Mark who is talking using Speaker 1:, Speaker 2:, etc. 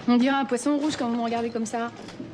Speaker 1: On dirait un poisson rouge quand vous me regardez comme ça.